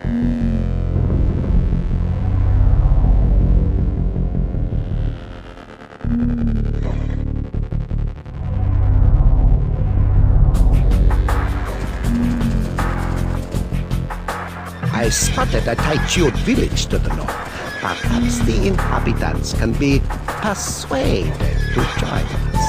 I spotted a Taichute village to the north. Perhaps the inhabitants can be persuaded to join us.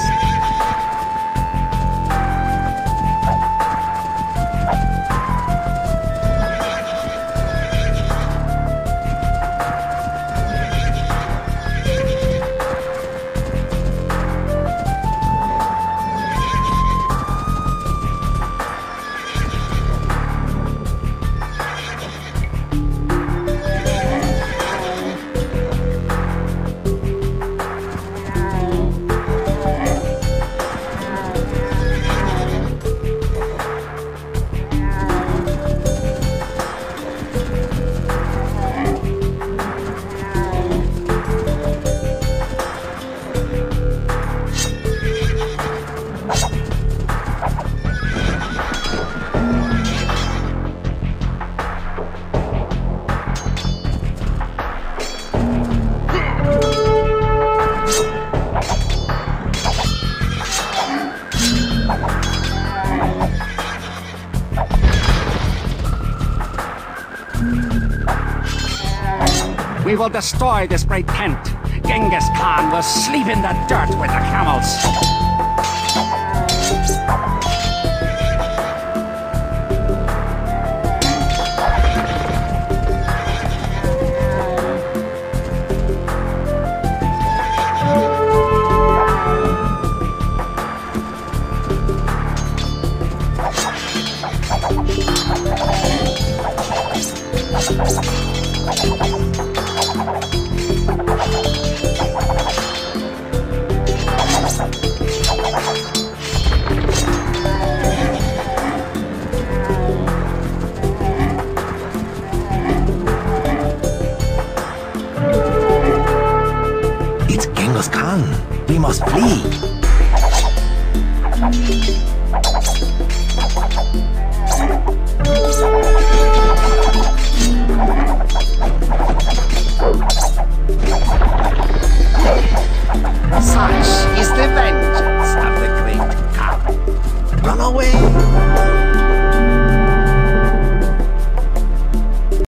We will destroy this great tent. Genghis Khan will sleep in the dirt with the camels. It's Genghis Khan. We must flee.